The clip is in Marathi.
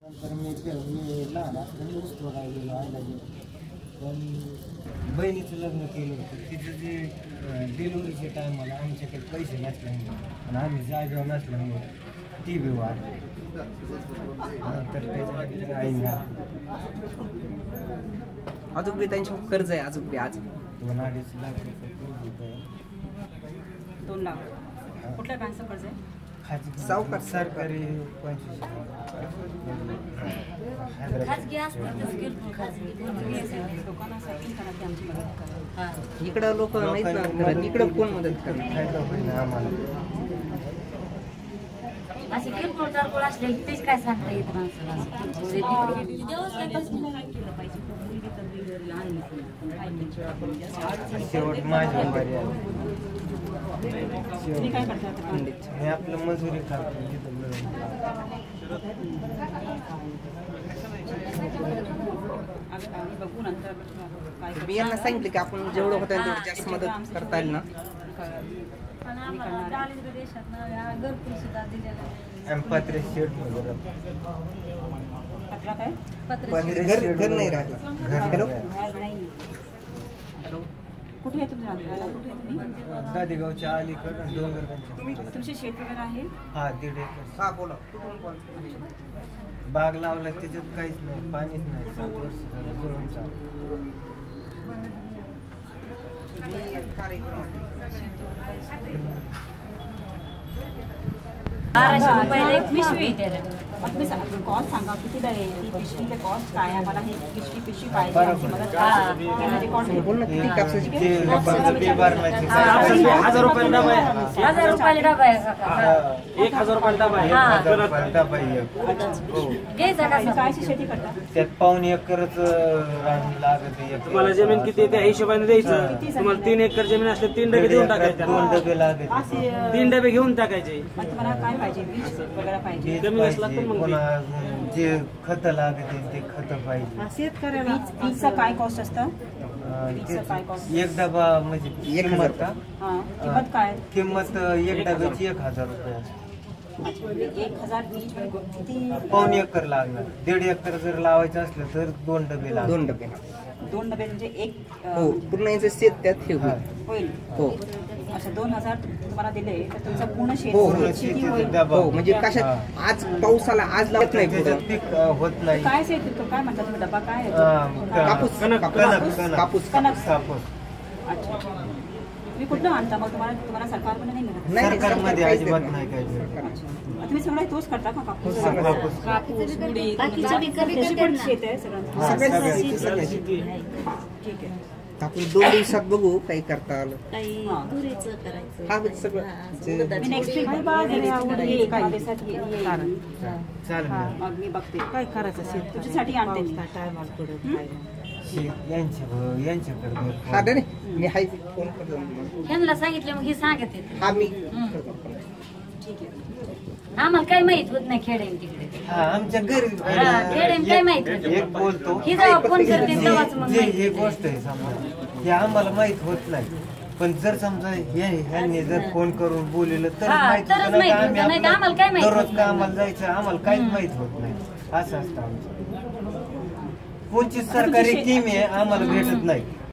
नंतर मी लहान असताना वस्तू राहिलेलो आयला गेलो. पण बहिणीचं लग्न केलं होतं. तिचं जे डिलिव्हरीच्या टायमाला आमच्याकडे पैसे नसल्यामुळे आणि आम्ही जागेवर नसल्यामुळे टी व्ही वाढली. नंतर त्याच्यामध्ये आईने अजून बी त्यांच्यावर कर्ज आहे. अजून बी आज 2-2.5 लाख रुपये कर्ज होतं. 2 लाख. कुठल्या बँकचं कर्ज आहे? सावकार सरकारी 25 खाजगी असतात दुकानासाठी करा की आमची मदत करा. इकडं लोक नाहीत ना करत. इकडं कोण मदत करणार? फायदा होईल आम्हाला. असे किरकोळ कारकोळ असले तेच काय सांगता येत माणसाला. शेवट माझ्या वारी आली. तुम्ही काय करता आता? मी आपलं मजुरी करतो तिथं मिळून. आम्ही बघू नंतर काय मी यांना सांगितलं की आपण जेवढं होतं तेवढं जास्त मदत करता येईल ना. पण आम्हाला दारिद्र्य देशात घरकुल सुद्धा दिलेलं आहे. आम्ही 35 शेट मध्ये पत्रा काय? घर नाही राहिलं. हॅलो बाहेर नाही. कुठे आहे तुमचं राहण्याला? कुठे आहे तुम्ही? गादेगावच्या अलीकडं डोंगर. तुमचे शेत वगैरे आहे? हा 1.5 एकर. हा बोला. कुठून कोण? बाग लावला त्याच्यात काहीच नाही, पाणीच नाही. 7 वर्ष झालं जळून चालू. ₹1200 एक पिशवी त्याला. तुम्ही कॉस्ट सांगा किती आहे ती पिशवीचे कॉस्ट काय आहे? मला हे पिशवी पाहिजे आमची मदत करा. बोल ना किती कापसाची ते लोकांचं बिल भरण्याची ₹1000 डबा आहे. ₹1000 डबा आहे काका. 1000 डबा आहे. 1000 डबा आहे. हो. घ्यायचा का? कायची शेती करतात? त्यात 1.5 एकरच रान लागत आहे. तुम्हाला जमीन किती आहे त्या हिशोबाने द्यायचं. तुम्हाला 3 एकर जमीन असते 3 डबे देऊन टाकायचे. 2 डबे लागत. असे 3 डबे घेऊन टाकायचे. मग तुम्हाला काय पाहिजे? बीज वगैरे पाहिजे? कमी असला तर मग पुन्हा जे खत लागत ते खत पाहिजे. शेतकऱ्याला बीजचं काय कॉस्ट असतं? बीजचं काय कॉस्ट? एक डबा म्हणजे 1000 का? हां, किंमत काय? किंमत एक डब्याची 1000 रुपये असते. 1000 बीज किती? 1.5 एकर लागणार. 1.5 एकर जर लावायचं असलं तर 2 डबे लागणार. 2 डबे. 2 डबे म्हणजे एक हो पूर्ण याचं शेत त्यात हे होईल. होईल. हो अच्छा 2000 तुम्हाला दिले तर तुमचं पूर्ण हो, शेती होईल. डबा. हो म्हणजे कशात आज पाऊस आला आज लावत नाही त्याच्यात पुढं. पीक होत नाही. काय शेती काय म्हणतात तुम्ही? डबा काय आहे? कापूस कणक कापूस कणक. कापूस. अच्छा तुम्ही कुठलं आणता मग? तुम्हाला सरकारकडे नाही मिळत? नाही, सरकारमध्ये अजिबात नाही काय. अच्छा तुम्ही सगळं तोच करता का? कापूस कापूस. कापूस उडीद बाकीचं बी करतात त्याची पण ना. शेत आहे सगळ्यांचं? सगळ्याची ठीक आहे. आपण 2 दिवसात बघू काही करता आलं. काही दुरीचं करायचं. हा म्हणजे सगळं मी नेक्स्ट वीक चालेल. मग मी बघते काय करायचं तुझ्यासाठी आणते मी. यांच्याकडे हा नाही मी हाय फोन करतो. त्यांना सांगितलं मग हे सांगत येते. हा मी ठीक आहे. आम्हाला काय माहित होत नाही खेडेन तिकडे. हा आमच्या घरी खेडेन काय माहित होत? एक बोलतो ही जेव्हा फोन करते तेव्हाच मग जे माहित हे होतं. गोष्ट आहे समजा हे आम्हाला माहित होत नाही. पण जर समजा ह्यांनी जर फोन करून बोललेलं तर हा, माहित तरच होतं. माहित नाही तर होतं. नाही तर आम्हाला काय आम्ही माहित दररोज होत कामाला जायचं आम्हाला काहीच माहित होत नाही. असं असतं आमचं. कोणची सरकारी स्कीम आहे आम्हाला भेटत नाही.